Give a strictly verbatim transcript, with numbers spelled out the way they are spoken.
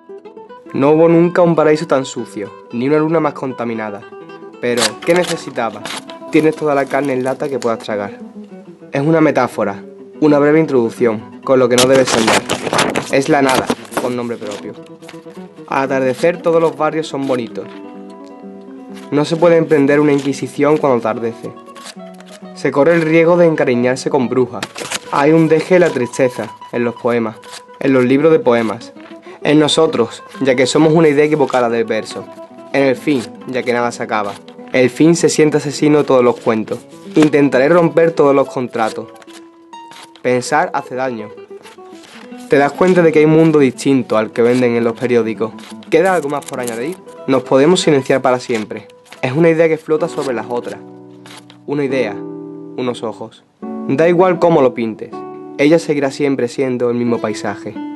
No hubo nunca un paraíso tan sucio, ni una luna más contaminada. Pero, ¿qué necesitabas? Tienes toda la carne en lata que puedas tragar. Es una metáfora, una breve introducción, con lo que no debes soñar. Es la nada, con nombre propio. Al atardecer todos los barrios son bonitos. No se puede emprender una inquisición cuando atardece. Se corre el riesgo de encariñarse con brujas. Hay un deje de la tristeza en los poemas, en los libros de poemas. En nosotros, ya que somos una idea equivocada del verso. En el fin, ya que nada se acaba. El fin se siente asesino de todos los cuentos. Intentaré romper todos los contratos. Pensar hace daño. Te das cuenta de que hay un mundo distinto al que venden en los periódicos. ¿Queda algo más por añadir? Nos podemos silenciar para siempre. Es una idea que flota sobre las otras. Una idea, unos ojos. Da igual cómo lo pintes. Ella seguirá siempre siendo el mismo paisaje.